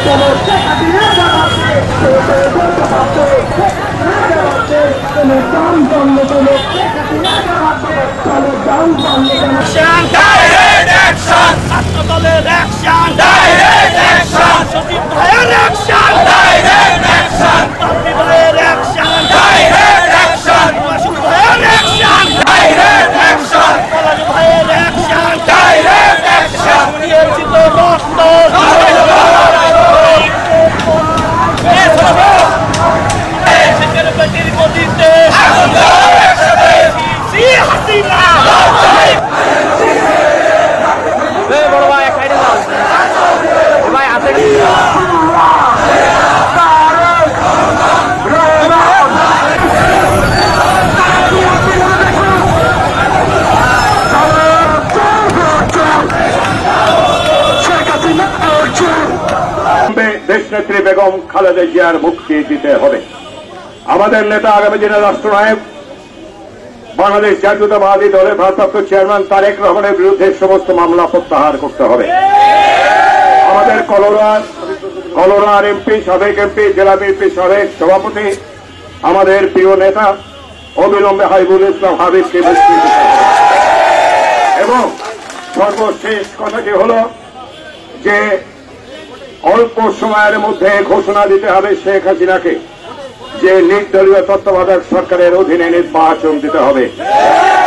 দেশনেত্রী বেগম খালেদা জিয়ার মুক্তি দিতে হবে। আমাদের নেতা আগামী দিনের রাষ্ট্রনায়ক বাংলাদেশ জাতীয়তাবাদী দলের ভারপ্রাপ্ত চেয়ারম্যান তারেক রহমানের বিরুদ্ধে সমস্ত মামলা প্রত্যাহার করতে হবে। আমাদের কলোরার এমপি, সাবেক এমপি, জেলা বিএনপি সাবেক সভাপতি, আমাদের প্রিয় নেতা অবিলম্বে হাবিবুল ইসলাম হাবিবকে মুক্তি দিতে হবে। এবং সর্বশেষ কথাটি হল যে অল্প সময়ের মধ্যে ঘোষণা দিতে হবে শেখ হাসিনাকে যে নির্দলীয় তত্ত্বাবধায়ক সরকারের অধীনে নির্বাচন দিতে হবে।